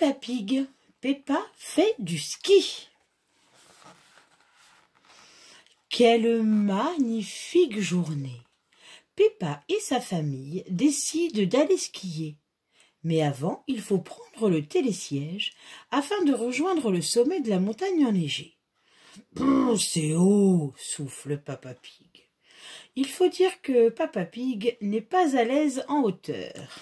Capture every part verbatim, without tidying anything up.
Peppa Pig. Peppa fait du ski. Quelle magnifique journée! Peppa et sa famille décident d'aller skier. Mais avant, il faut prendre le télésiège afin de rejoindre le sommet de la montagne enneigée. « C'est haut !» souffle Peppa Pig. Il faut dire que Peppa Pig n'est pas à l'aise en hauteur.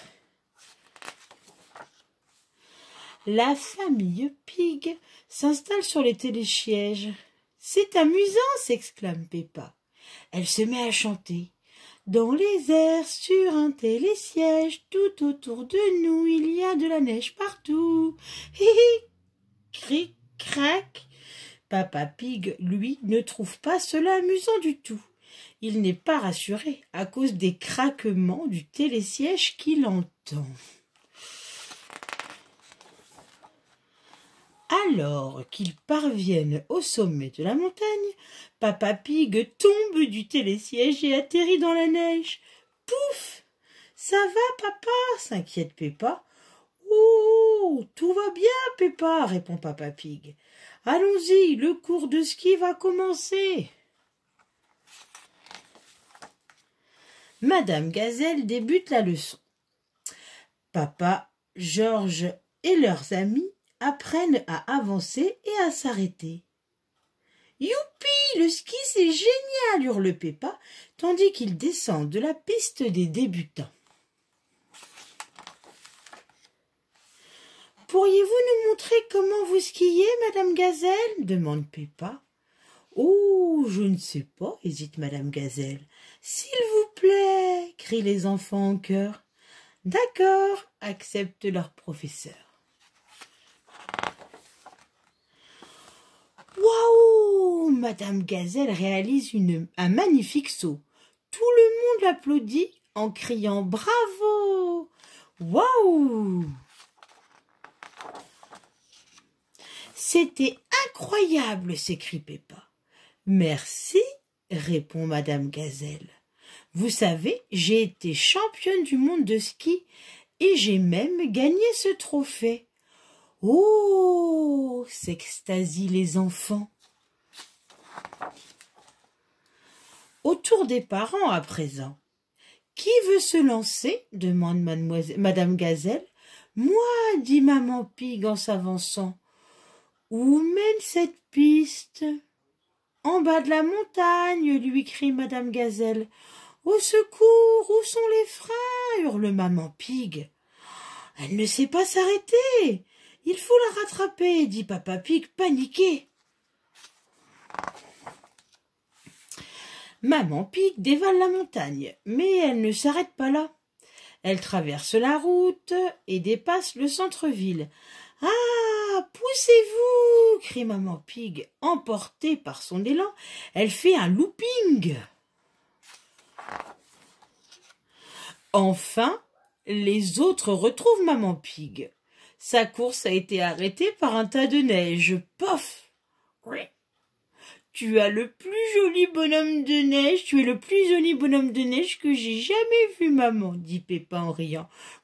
La famille Pig s'installe sur les télésièges. « C'est amusant !» s'exclame Peppa. Elle se met à chanter. « Dans les airs, sur un télésiège, tout autour de nous, il y a de la neige partout. » Hi hi, cric, crac. Peppa Pig, lui, ne trouve pas cela amusant du tout. Il n'est pas rassuré à cause des craquements du télésiège qu'il entend. Alors qu'ils parviennent au sommet de la montagne, Peppa Pig tombe du télésiège et atterrit dans la neige. « Pouf! Ça va, papa ?» s'inquiète Peppa. « Oh, tout va bien, Peppa » répond Peppa Pig. « Allons-y, le cours de ski va commencer. » Madame Gazelle débute la leçon. Papa, George et leurs amis apprennent à avancer et à s'arrêter. « Youpi, le ski c'est génial !» hurle Peppa, tandis qu'ils descendent de la piste des débutants. « Pourriez-vous nous montrer comment vous skiez, Madame Gazelle ?» demande Peppa. « Oh, je ne sais pas, » hésite Madame Gazelle. « S'il vous plaît !» crient les enfants en chœur. « D'accord !» accepte leur professeur. Waouh! Madame Gazelle réalise une, un magnifique saut. Tout le monde l'applaudit en criant « Bravo !» Waouh! C'était incroyable, s'écrie Peppa. Merci, répond Madame Gazelle. Vous savez, j'ai été championne du monde de ski et j'ai même gagné ce trophée. Oh, s'extasient les enfants. Autour des parents à présent. Qui veut se lancer? Demande mademoiselle, Madame Gazelle. Moi, dit Maman Pig en s'avançant. Où mène cette piste? En bas de la montagne, lui crie Madame Gazelle. Au secours, où sont les freins? Hurle Maman Pig. Elle ne sait pas s'arrêter. Il faut la rattraper, dit Peppa Pig, paniqué. Maman Pig dévale la montagne, mais elle ne s'arrête pas là. Elle traverse la route et dépasse le centre-ville. « Ah, poussez-vous » crie Maman Pig, emportée par son élan. Elle fait un looping. Enfin, les autres retrouvent Maman Pig. Sa course a été arrêtée par un tas de neige. Pof! Tu as le plus joli bonhomme de neige, tu es le plus joli bonhomme de neige que j'ai jamais vu, maman, dit Peppa en riant.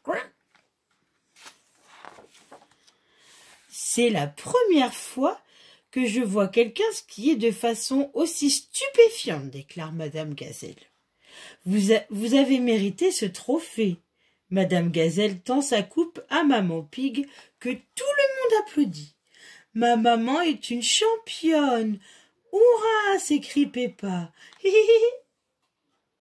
C'est la première fois que je vois quelqu'un skier de façon aussi stupéfiante, déclare Madame Gazelle. Vous, a, vous avez mérité ce trophée. Madame Gazelle tend sa coupe à Maman Pig que tout le monde applaudit. Ma maman est une championne. Hurrah! S'écrie Peppa.